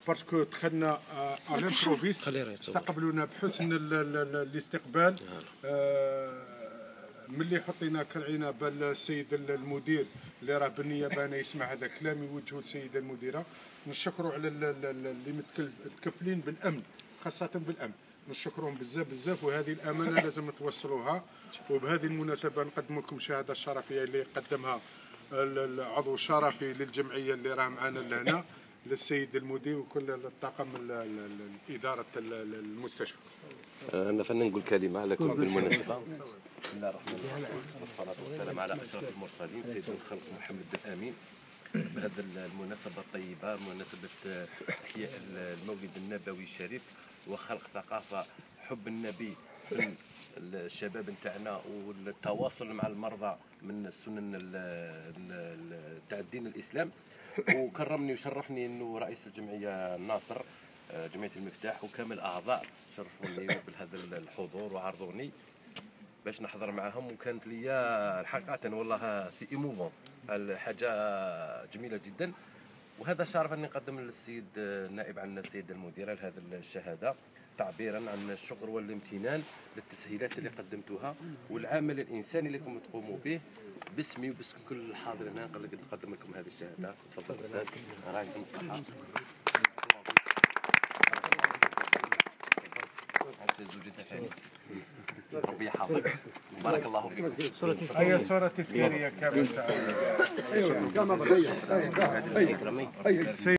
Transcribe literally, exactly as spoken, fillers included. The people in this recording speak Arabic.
باسكو دخلنا على لامبروفيست، استقبلونا بحسن الاستقبال. ملي حطينا كالعينه بالسيد المدير اللي راه بالنيابه انا يسمع هذا الكلام يوجهوا للسيده المديره. نشكروا على اللي متكفلين بالامن، خاصه بالامن، نشكرهم بزاف بزاف. وهذه الامانه لازم توصلوها. وبهذه المناسبه نقدم لكم شهاده الشرفيه اللي قدمها العضو الشرفي للجمعيه اللي راه معنا لهنا، للسيد المدير وكل الطاقم الاداره المستشفى. انا فنان نقول كلمه عليكم بالمناسبه. بسم الله الرحمن الرحيم، والصلاه والسلام على اشرف المرسلين سيد الخلق محمد الامين. بهذا المناسبه الطيبه، مناسبه احياء المولد النبوي الشريف وخلق ثقافه حب النبي في الشباب نتاعنا والتواصل مع المرضى من السنن تاع الدين الاسلام. وكرمني وشرفني انه رئيس الجمعيه ناصر جمعيه المفتاح وكامل اعضاء شرفوني بهذا الحضور وعرضوني باش نحضر معهم. وكانت لي حقيقه والله سي ايموفون، الحاجه جميله جدا. وهذا شرف اني نقدم للسيد النائب عن السيده المديره لهذه الشهاده تعبيرا عن الشكر والامتنان للتسهيلات اللي قدمتوها والعمل الانساني اللي كنتم تقوموا به باسمي وباسم كل الحاضرين هنا. نقدم لكم هذه الشهاده. تفضل استاذ رئيس المصلحه. زوجتي ثاني ربي يحفظك، بارك الله فيك. هي صورة تذكارية كاملة.